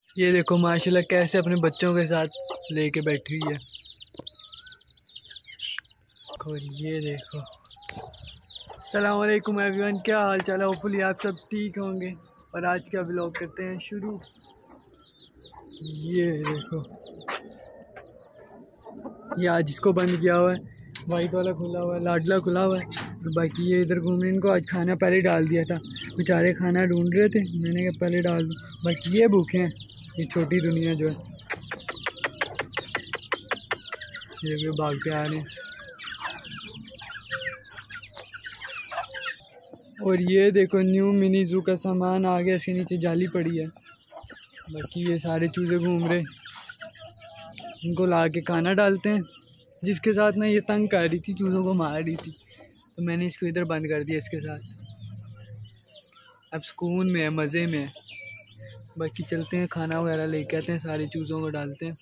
ये देखो माशाल्लाह कैसे अपने बच्चों के साथ लेके बैठी हुई है। और ये देखो, अस्सलाम वालेकुम एवरीवन, क्या हाल चाल है? होपफुली आप सब ठीक होंगे। और आज का व्लॉग करते हैं शुरू। ये देखो, ये आज इसको बंद किया हुआ है, वाइट वाला खुला हुआ है, लाडला खुला हुआ है। तो बाकी ये इधर घूम रहे, इनको आज खाना पहले डाल दिया था, बेचारे खाना ढूंढ रहे थे, मैंने कहा पहले डाल दूँ। बाकी ये भूखे हैं, ये छोटी दुनिया जो है, ये भाग के आ रहे हैं। और ये देखो न्यू मिनी जू का सामान आ गया, इसके नीचे जाली पड़ी है। बाकी ये सारे चूजे घूम रहे, इनको ला के खाना डालते हैं। जिसके साथ ना ये तंग कर रही थी, चूज़ों को मार रही थी, तो मैंने इसको इधर बंद कर दिया इसके साथ। अब सुकून में है, मज़े में है। बाकी चलते हैं, खाना वगैरह लेके आते हैं, सारे चूज़ों को डालते हैं।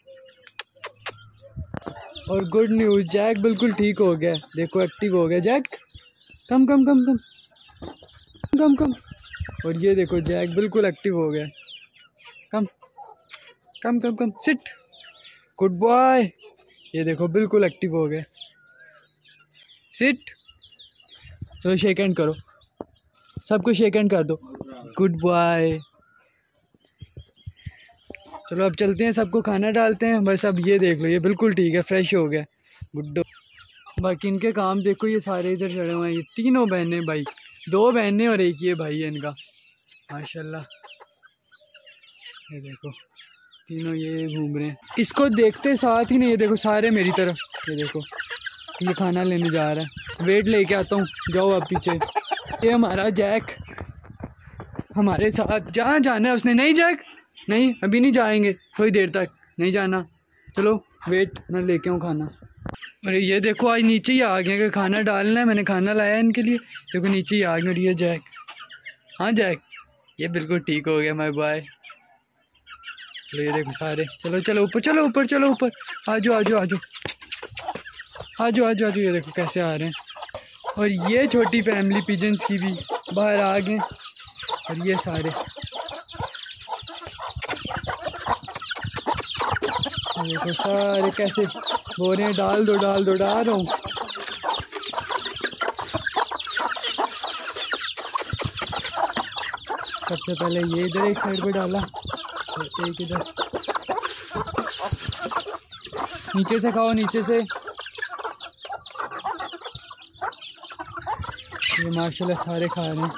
और गुड न्यूज़, जैक बिल्कुल ठीक हो गया, देखो एक्टिव हो गया Jack. Come come come come come कम। और ये देखो जैक बिल्कुल एक्टिव हो गया। Come come come come, sit, good boy. ये देखो बिल्कुल एक्टिव हो गए, सिट। चलो शेक हैंड करो, सबको शेक हैंड कर दो, गुड बॉय। चलो अब चलते हैं, सबको खाना डालते हैं। बस अब ये देख लो, ये बिल्कुल ठीक है, फ्रेश हो गया, गुड्डो। बाकी इनके काम देखो, ये सारे इधर चढ़े हुए हैं। ये तीनों बहनें भाई, 2 बहनें और एक ये भाई है इनका, माशाल्लाह। ये देखो तीनों ये घूम रहे हैं, इसको देखते साथ ही नहीं। ये देखो सारे मेरी तरफ, ये देखो ये खाना लेने जा रहा है, वेट लेके आता हूँ, जाओ आप पीछे। ये हमारा जैक हमारे साथ जहाँ जाना है उसने, नहीं जैक नहीं, अभी नहीं जाएंगे, थोड़ी देर तक नहीं जाना, चलो वेट, मैं लेके आऊँ खाना। अरे ये देखो आज नीचे ही आ गए कि खाना डालना है, मैंने खाना लाया इनके लिए, देखो नीचे ही आ गए। और ये जैक, हाँ जैक, ये बिल्कुल ठीक हो गया माय बॉय। चलो ये देखो सारे, चलो चलो ऊपर, चलो ऊपर, चलो ऊपर, आ जाओ आ जाओ आ जाओ आ जाओ आ जाओ आ जाओ। ये देखो कैसे आ रहे हैं। और ये छोटी फैमिली पिजन्स की भी बाहर आ गए। और ये सारे, देखो सारे कैसे बोल रहे हैं, डाल दो डाल दो, डाल रहा हूँ। सबसे पहले ये इधर एक साइड पे डाला, और एक इधर। नीचे से खाओ, नीचे से। ये माशाल्लाह सारे खा रहे हैं।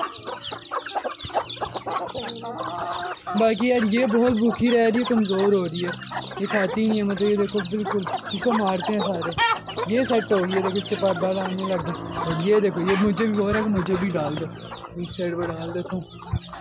बाकी यार ये बहुत भूखी रह रही है, कमज़ोर हो रही है, ये खाती नहीं है, मतलब ये देखो बिल्कुल, इसको मारते हैं सारे। ये सेट हो गई है, देखो इसके पास बाल आने लग गए। और ये देखो ये मुझे भी बोल रहा है कि मुझे भी डाल दो, इस साइड पर डाल देता हूँ।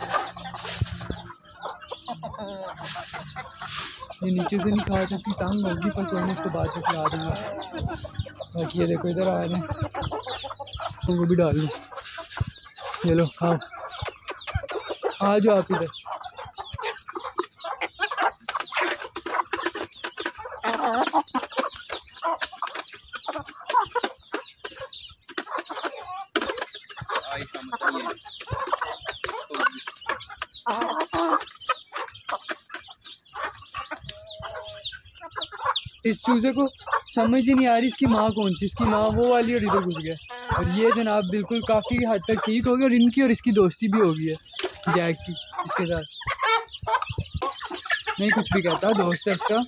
ये नीचे से नहीं खा सकती, तंग होगी, पर कोई नहीं, इसको बाद में खिला दूँगा। बाकी ये देखो इधर आ रहे हैं, तो वो भी डाल दो। ये लो खाओ, आ जाओ आप इधर। इस चूजे को समझ ही नहीं आ रही इसकी माँ कौन सी, इसकी माँ वो वाली, और इधर घुस गया। और ये जनाब बिल्कुल काफ़ी हद तक ठीक हो गया, और इनकी और इसकी दोस्ती भी हो गई है जैक की इसके साथ। नहीं कुछ भी कहता, दोस्त है उसका।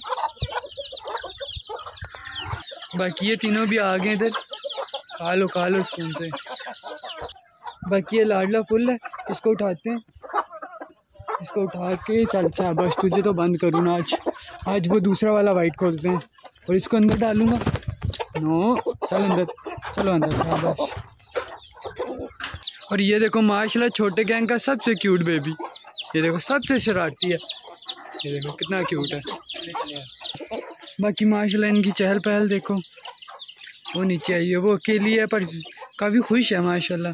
बाकी ये तीनों भी आ गए इधर, खा लो स्पून से। बाकी ये लाडला फुल है, इसको उठाते हैं, इसको उठा के चल बस तुझे तो बंद करूँ ना आज वो दूसरा वाला वाइट खोलते हैं, और इसको अंदर डालूंगा। नो चल अंदर, चलो अंदर, शाबाश। और ये देखो माशाल्लाह छोटे गैंग का सबसे क्यूट बेबी, ये देखो सबसे शरारती है, ये देखो कितना क्यूट है। बाकी माशाल्लाह इनकी चहल पहल देखो, वो नीचे आई है, वो अकेली है पर काफ़ी खुश है माशाल्लाह,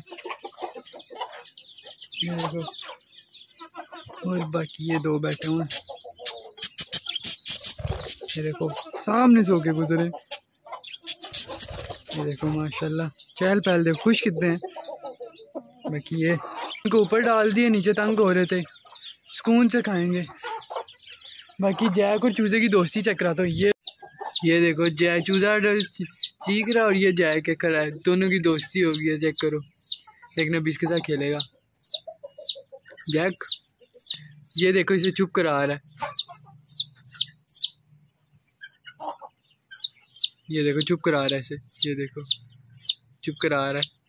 ये देखो। और बाकी ये 2 बैठे हुए हैं, ये देखो सामने से होके गुजरे, ये देखो माशाल्लाह चहल पहल देखो, खुश कितने हैं। बाकी ये इनको ऊपर डाल दिए, नीचे तंग हो रहे थे, सुकून से खाएंगे। बाकी जैक और चूज़े की दोस्ती चेक कराता हूँ। ये देखो जैक, चूज़ा चीख रहा और ये जैक खड़ा है, दोनों की दोस्ती हो गई है। चेक करो, देखना भी इसके साथ खेलेगा जैक। ये देखो इसे चुप करा रहा है, ये देखो चुप करा रहा है इसे, ये देखो चुप करा रहा है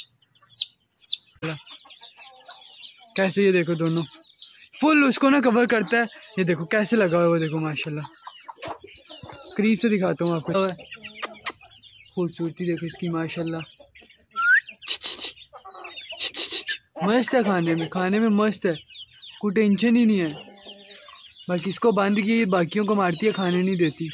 कैसे। ये देखो दोनों फुल उसको ना कवर करता है। ये देखो कैसे लगा हुआ है वो, देखो माशाल्लाह। करीब से दिखाता हूँ आपको, खूबसूरती देखो इसकी माशाल्लाह। मस्त है, खाने में मस्त है, कोई टेंशन ही नहीं है। बाकी इसको बंद की, बाकियों को मारती है, खाने नहीं देती।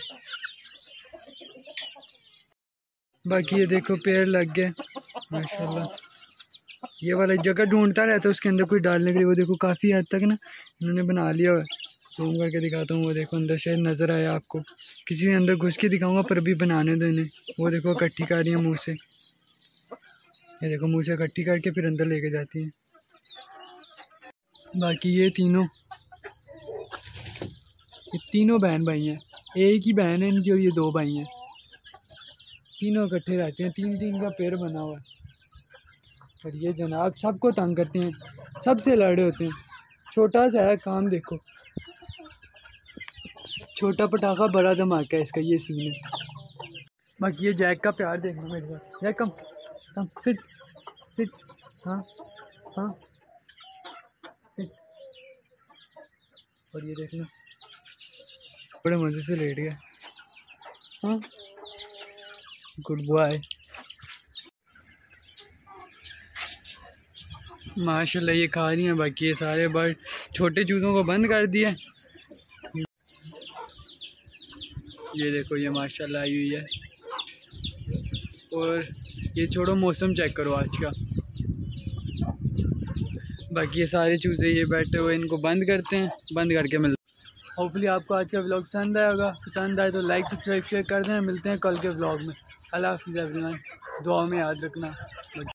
बाकी ये देखो पेड़ लग गए माशाल्लाह। ये वाला जगह ढूंढता रहता है उसके अंदर कोई डालने के लिए। वो देखो काफ़ी हद तक ना इन्होंने बना लिया हुआ है। जूम करके दिखाता हूँ, वो देखो अंदर शायद नज़र आया आपको, किसी ने अंदर घुस के दिखाऊंगा पर अभी बनाने देने। वो देखो इकट्ठी कर रही है मुँह से, ये देखो मुँह से इकट्ठी करके फिर अंदर लेके जाती हैं। बाकी ये तीनों बहन भाई हैं, एक ही बहन है इनकी और ये 2 भाई हैं। तीनों इकट्ठे रहते हैं, 3-3 का पेड़ बना हुआ है। और ये जनाब सबको तंग करते हैं, सबसे लड़े होते हैं। छोटा सा है काम, देखो छोटा पटाखा बड़ा धमाका है इसका, ये सीन है। बाकी ये जैक का प्यार देखना मेरे पास। Jack come come sit sit, हाँ हाँ सिट। और ये देखना बड़े मज़े से लेट गया। हाँ गुड बॉय माशाल्लाह। ये खा रही हैं। बाकी ये सारे बर्ड छोटे चूज़ों को बंद कर दिया। ये देखो ये माशाल्लाह आई हुई है। और ये छोड़ो, मौसम चेक करो आज का। बाकी ये सारे चूज़े ये बैठे हुए, इनको बंद करते हैं, बंद करके मिलते हैं। होपफुली आपको आज का व्लॉग पसंद आया होगा। पसंद आए तो लाइक सब्सक्राइब शेयर कर दें। मिलते हैं कल के व्लॉग में। अल्लाह हाफ़िज़ एवरीवन, दुआ में याद रखना।